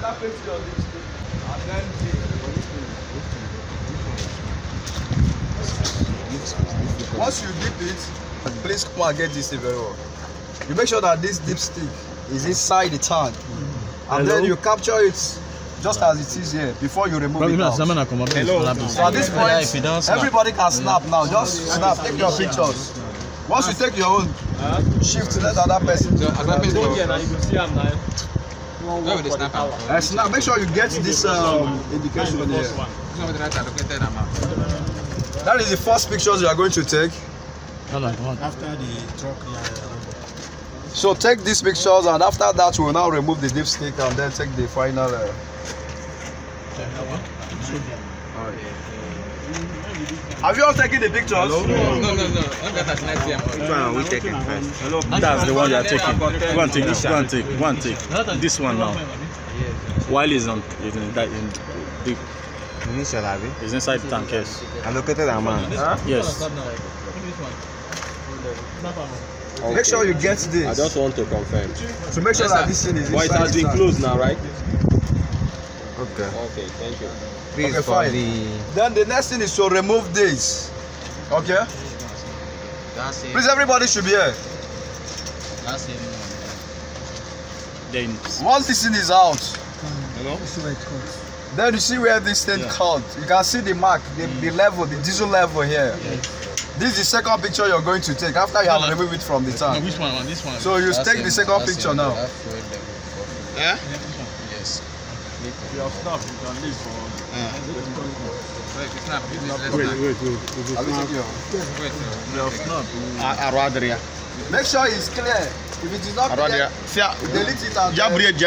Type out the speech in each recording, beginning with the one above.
After painting your lipstick, and then once you dip it, please come and get this thing very well. You make sure that this dipstick is inside the tank, and then you capture it just as it is here before you remove it out. Hello. So at this point, everybody can snap now. Just snap, take your pictures. Once you take your own, shift let other person. Snap. Make sure you get this indication here. That is the first pictures you are going to take. After the truck, So take these pictures, and after that we will now remove the dipstick and then take the final. Have you all taken the pictures? No. Which one are we taking first? That's the one you are taking. Go and take this. Go and take. Go and take this one now. While it's on, it's in that in the. It's inside the tank. Yes. Allocated amount. Yes. Okay. Make sure you get this. I just want to confirm. So make sure that this thing is inside. But it has been closed now, right? Okay. Okay, thank you. Please Okay, fine. Then the next thing is to remove this. Okay? That's it. Please, everybody should be here. That's it. Then Once this thing is out, Hello? then you see where this thing cut. You can see the mark, the level, the diesel level here. This is the second picture you're going to take after you have removed it from the tank. which one? This one. So you take the second picture now. Yeah? Yes. you have snapped, you can leave for. Make sure it's clear. If it is not clear, delete it and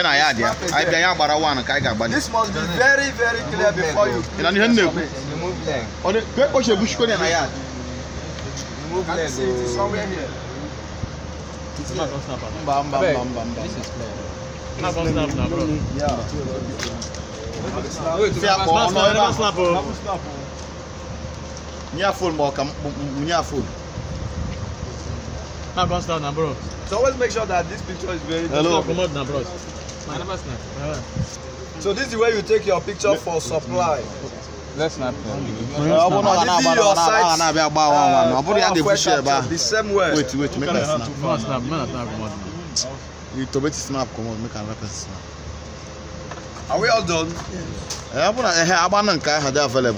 this must be very, very clear before you remove leg. Can you see it is somewhere here? This is clear. Not gonna snap now, bro. Yeah. Not gonna snap now, bro. So always make sure that this picture is very Hello. Come on now, bro. So this is the way you take your picture for supply. Let's snap. And this is your site. The same way. Wait, make Come us on, snap. come on, snap. Man, snap. Come on. You to make snap, come on, make another person snap. Are we all done? Available.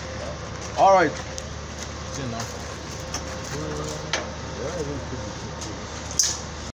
All right.